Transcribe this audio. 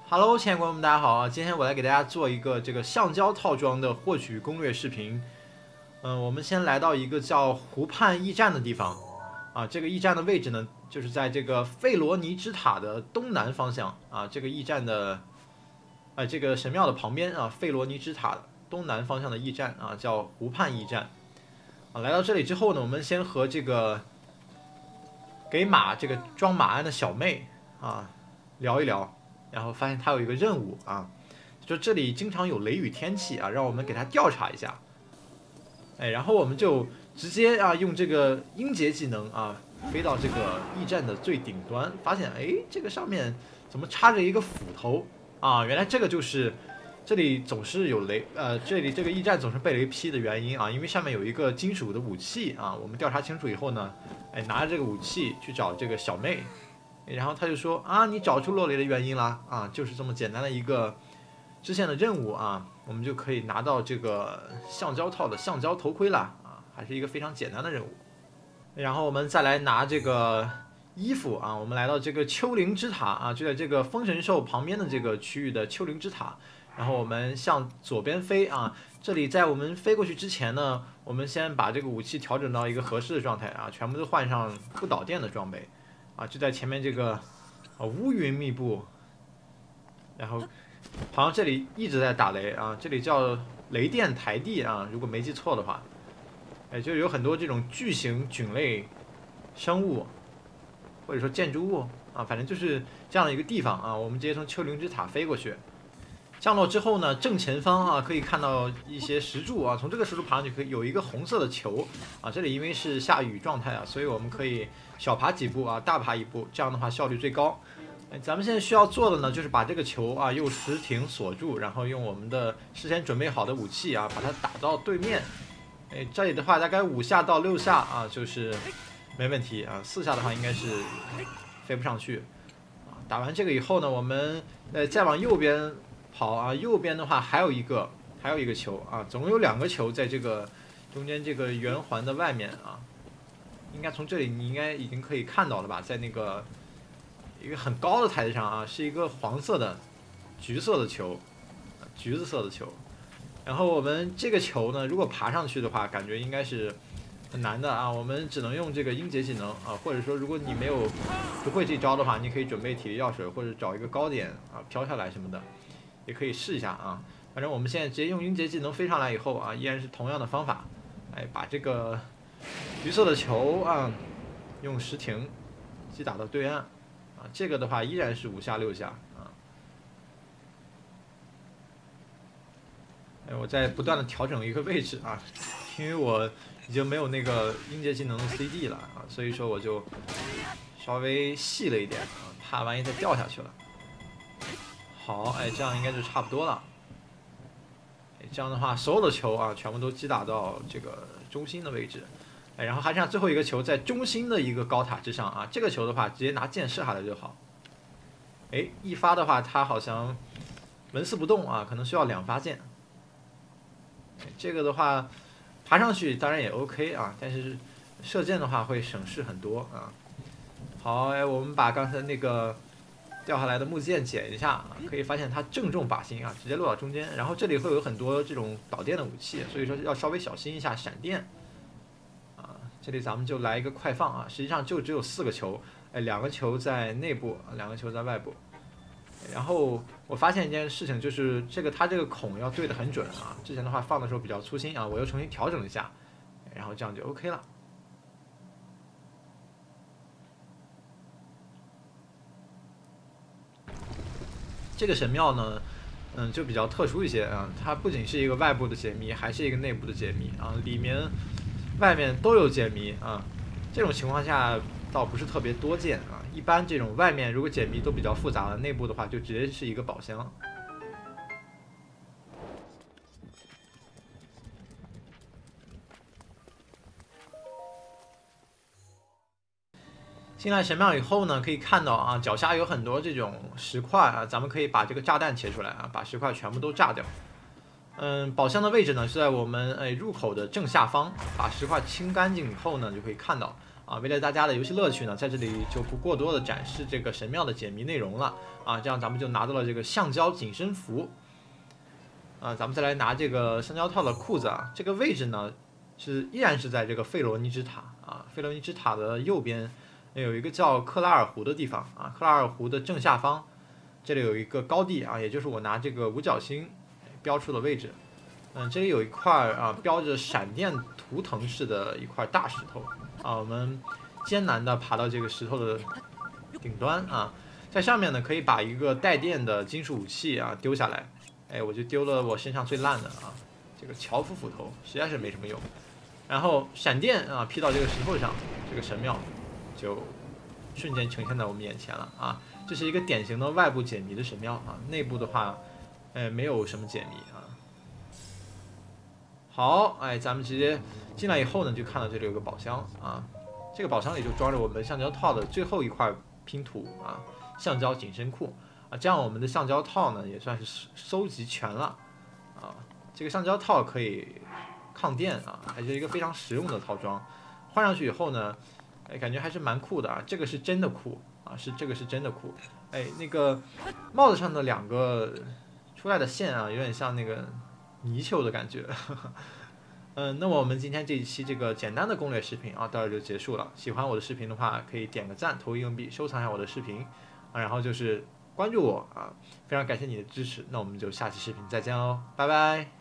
Hello，亲爱的观众们，大家好啊！今天我来给大家做一个这个橡胶套装的获取攻略视频。我们先来到一个叫湖畔驿站的地方啊。这个驿站的位置呢，就是在这个费罗尼之塔的东南方向啊。这个驿站的这个神庙的旁边啊，费罗尼之塔东南方向的驿站啊，叫湖畔驿站啊。来到这里之后呢，我们先和这个给马这个装马鞍的小妹啊聊一聊。然后发现他有一个任务啊，就这里经常有雷雨天气啊，让我们给他调查一下。然后我们就直接用这个音节技能啊飞到这个驿站的最顶端，发现这个上面怎么插着一个斧头啊？原来这个就是这里总是有雷这里这个驿站总是被雷劈的原因啊，因为上面有一个金属的武器啊。我们调查清楚以后呢，拿着这个武器去找这个小妹。然后他就说啊，你找出落雷的原因啦啊，就是这么简单的一个支线的任务啊，我们就可以拿到这个橡胶套的橡胶头盔啦啊，还是一个非常简单的任务。然后我们再来拿这个衣服啊，我们来到这个丘陵之塔啊，就在这个风神兽旁边的这个区域的丘陵之塔。然后我们向左边飞啊，这里在我们飞过去之前呢，我们先把这个武器调整到一个合适的状态啊，全部都换上不导电的装备。就在前面这个乌云密布，然后好像这里一直在打雷啊，这里叫雷电台地啊，如果没记错的话，就有很多这种巨型菌类生物或者说建筑物啊，反正就是这样的一个地方啊。我们直接从丘陵之塔飞过去，降落之后呢，正前方啊可以看到一些石柱啊，从这个石柱爬上去可以有一个红色的球啊。这里因为是下雨状态啊，所以我们可以小爬几步啊，大爬一步，这样的话效率最高。咱们现在需要做的呢，就是把这个球啊用石艇锁住，然后用我们的事先准备好的武器啊，把它打到对面。这里的话大概5下到6下啊，就是没问题啊。4下的话应该是飞不上去啊。打完这个以后呢，我们再往右边跑啊，右边的话还有一个球啊，总共有2个球在这个中间这个圆环的外面啊。应该从这里你应该已经可以看到了吧，在那个一个很高的台子上啊，是一个黄色的、橘色的球，橘子色的球。然后我们这个球呢，如果爬上去的话，感觉应该是很难的啊。我们只能用这个音节技能啊，或者说如果你不会这招的话，你可以准备体力药水或者找一个高点啊飘下来什么的，也可以试一下啊。反正我们现在直接用音节技能飞上来以后啊，依然是同样的方法，把这个橘色的球啊，用石艇击打到对岸啊。这个的话依然是5下6下啊。我在不断的调整一个位置啊，因为我已经没有那个音节技能的 CD 了啊，所以说我就稍微细了一点啊，怕万一再掉下去了。好，这样应该就差不多了。这样的话，所有的球啊，全部都击打到这个中心的位置。然后还剩下最后一个球在中心的一个高塔之上啊，这个球的话直接拿箭射下来就好。一发的话它好像纹丝不动啊，可能需要2发箭。这个的话爬上去当然也 OK 啊，但是射箭的话会省事很多啊。好，我们把刚才那个掉下来的木剑捡一下啊，可以发现它正中靶心啊，直接落到中间。然后这里会有很多这种导电的武器，所以说要稍微小心一下闪电。这里咱们就来一个快放啊，实际上就只有4个球，2个球在内部，2个球在外部。然后我发现一件事情，就是它这个孔要对得很准啊。之前的话放的时候比较粗心啊，我又重新调整了一下，然后这样就 OK 了。这个神庙呢，就比较特殊一些啊，它不仅是一个外部的解谜，还是一个内部的解谜啊，里面外面都有解谜啊。这种情况下倒不是特别多见啊，一般这种外面如果解谜都比较复杂了，内部的话就直接是一个宝箱。进来神庙以后呢，可以看到啊，脚下有很多这种石块啊，咱们可以把这个炸弹切出来啊，把石块全部都炸掉。宝箱的位置呢是在我们入口的正下方，把石块清干净以后呢，就可以看到啊，为了大家的游戏乐趣呢，在这里就不过多的展示这个神庙的解谜内容了啊，这样咱们就拿到了这个橡胶紧身服。啊，咱们再来拿这个橡胶套的裤子啊，这个位置呢依然是在这个费罗尼之塔啊，费罗尼之塔的右边有一个叫克拉尔湖的地方啊，克拉尔湖的正下方，这里有一个高地啊，也就是我拿这个五角星标出的位置。这里有一块啊标着闪电图腾式的一块大石头啊，我们艰难的爬到这个石头的顶端啊，在上面呢可以把一个带电的金属武器啊丢下来，哎，我就丢了我身上最烂的啊，这个樵夫斧头实在是没什么用。然后闪电啊劈到这个石头上，这个神庙就瞬间呈现在我们眼前了啊！这是一个典型的外部解谜的神庙啊，内部的话，没有什么解谜啊。好，哎，咱们直接进来以后呢，就看到这里有个宝箱啊，这个宝箱里就装着我们橡胶套的最后一块拼图啊，橡胶紧身裤啊，这样我们的橡胶套呢也算是收集全了啊。这个橡胶套可以抗电啊，还是一个非常实用的套装。换上去以后呢，哎，感觉还是蛮酷的啊。这个是真的酷啊，这个是真的酷。哎，那个帽子上的2个出来的线啊，有点像那个泥鳅的感觉。那么我们今天这一期这个简单的攻略视频啊，到这就结束了。喜欢我的视频的话，可以点个赞、投硬币、收藏一下我的视频啊，然后就是关注我啊，非常感谢你的支持。那我们就下期视频再见喽，拜拜。